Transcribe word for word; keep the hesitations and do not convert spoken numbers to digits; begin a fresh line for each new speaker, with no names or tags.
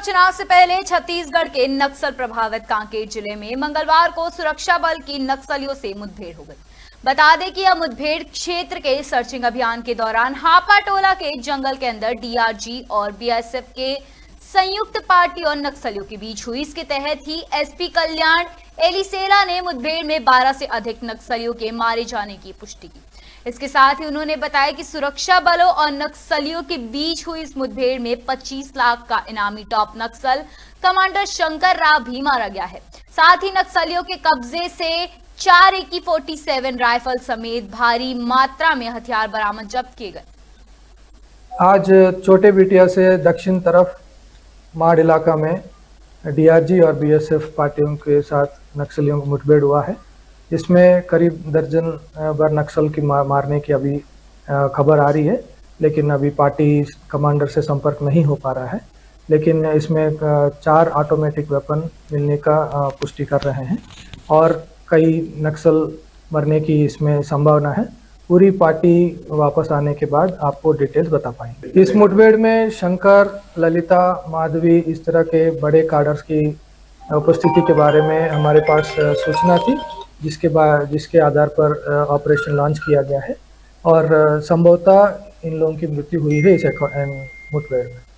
चुनाव से पहले छत्तीसगढ़ के नक्सल प्रभावित कांकेर जिले में मंगलवार को सुरक्षा बल की नक्सलियों से मुठभेड़ हो गई। बता दें कि यह मुठभेड़ क्षेत्र के सर्चिंग अभियान के दौरान हापा टोला के जंगल के अंदर डीआरजी और बीएसएफ के संयुक्त पार्टी और नक्सलियों के बीच हुई। इसके तहत ही एसपी कल्याण एलिसेला ने मुठभेड़ में बारह से अधिक नक्सलियों के मारे जाने की पुष्टि की। इसके साथ ही उन्होंने बताया कि सुरक्षा बलों और नक्सलियों के बीच हुई इस मुठभेड़ में पच्चीस लाख का इनामी टॉप नक्सल कमांडर शंकर राव भी मारा गया है। साथ ही नक्सलियों के कब्जे से चार ए की फोर्टी सेवन राइफल समेत भारी मात्रा में हथियार बरामद जब्त किए गए।
आज छोटे बिटिया से दक्षिण तरफ माड़ इलाका में डीआरजी और बीएसएफ पार्टियों के साथ नक्सलियों को मुठभेड़ हुआ है। इसमें करीब दर्जन भर नक्सल की मार, मारने की अभी खबर आ रही है, लेकिन अभी पार्टी कमांडर से संपर्क नहीं हो पा रहा है। लेकिन इसमें चार ऑटोमेटिक वेपन मिलने का पुष्टि कर रहे हैं और कई नक्सल मरने की इसमें संभावना है। पूरी पार्टी वापस आने के बाद आपको डिटेल्स बता पाएंगे। इस मुठभेड़ में शंकर, ललिता, माधवी इस तरह के बड़े कार्डर्स की उपस्थिति के बारे में हमारे पास सूचना थी, जिसके बाद जिसके आधार पर ऑपरेशन लॉन्च किया गया है और संभवतः इन लोगों की मृत्यु हुई है इस मुठभेड़ में।